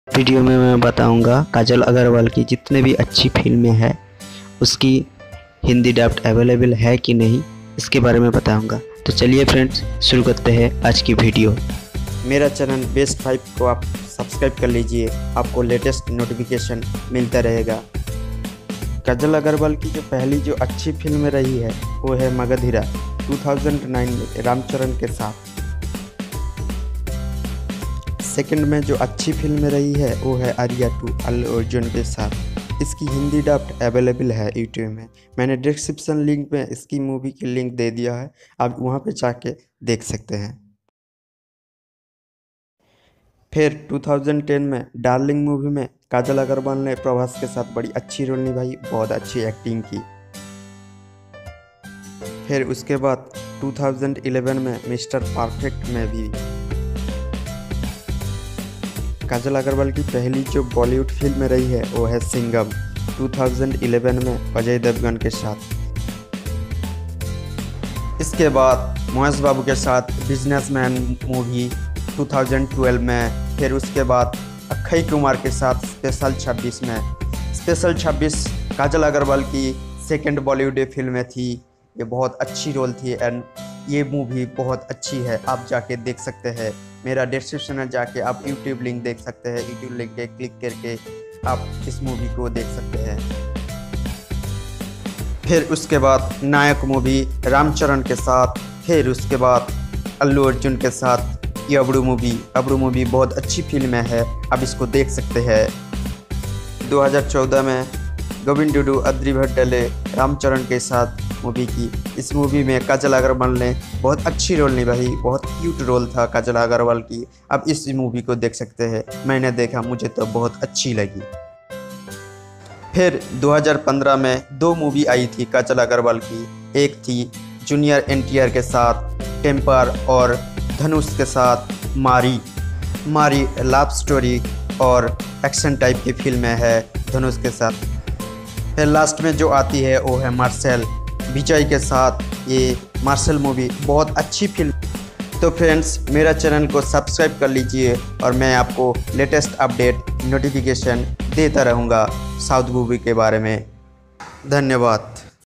Video में मैं बताऊंगा काजल अग्रवाल की जितने भी अच्छी फिल्में हैं उसकी हिंदी डब्ड अवेलेबल है कि नहीं, इसके बारे में बताऊंगा। तो चलिए फ्रेंड्स, शुरू करते हैं आज की वीडियो। मेरा चैनल बेस्ट 5 को आप सब्सक्राइब कर लीजिए, आपको लेटेस्ट नोटिफिकेशन मिलता रहेगा। काजल अग्रवाल की जो अच्छी फिल्म रही है वो है मगधीरा 2009 में रामचरण के साथ। सेकंड में जो अच्छी फिल्म रही है वो है आर्या 2 अल्लू अर्जुन के साथ। इसकी हिंदी डब्ड अवेलेबल है यूट्यूब में। मैंने डिस्क्रिप्शन लिंक में इसकी मूवी की लिंक दे दिया है, आप वहाँ पे जाके देख सकते हैं। फिर 2010 में डार्लिंग मूवी में काजल अग्रवाल ने प्रभास के साथ बड़ी अच्छी रोल निभाई, बहुत अच्छी एक्टिंग की। फिर उसके बाद 2011 में मिस्टर परफेक्ट में भी काजल अग्रवाल की पहली जो बॉलीवुड फिल्म रही है वो है सिंघम 2011 में अजय देवगन के साथ। इसके बाद महेश बाबू के साथ बिजनेसमैन मूवी 2012 में। फिर उसके बाद अक्षय कुमार के साथ स्पेशल 26 में। स्पेशल 26 काजल अग्रवाल की सेकंड बॉलीवुड फिल्म थी, ये बहुत अच्छी रोल थी एंड ये मूवी बहुत अच्छी है, आप जाके देख सकते हैं। मेरा डिस्क्रिप्शन में जाके आप यूट्यूब लिंक देख सकते हैं, यूट्यूब लिंक पे क्लिक करके आप इस मूवी को देख सकते हैं। फिर उसके बाद नायक मूवी रामचरण के साथ। फिर उसके बाद अल्लू अर्जुन के साथ ये अबड़ू मूवी बहुत अच्छी फिल्म है, आप इसको देख सकते हैं। 2014 में गोविंद डूडू अद्री भट्टले रामचरण के साथ मूवी की। इस मूवी में काजल अग्रवाल ने बहुत अच्छी रोल निभाई, बहुत क्यूट रोल था काजल अग्रवाल की, आप इस मूवी को देख सकते हैं। मैंने देखा, मुझे तो बहुत अच्छी लगी। फिर 2015 में 2 मूवी आई थी काजल अग्रवाल की। एक थी जूनियर एनटीआर के साथ टेम्पर और धनुष के साथ मारी लव स्टोरी और एक्शन टाइप की फिल्में है धनुष के साथ। फिर लास्ट में जो आती है वो है मार्शल विजय के साथ। ये मार्शल मूवी बहुत अच्छी फिल्म। तो फ्रेंड्स, मेरा चैनल को सब्सक्राइब कर लीजिए और मैं आपको लेटेस्ट अपडेट नोटिफिकेशन देता रहूँगा साउथ मूवी के बारे में। धन्यवाद।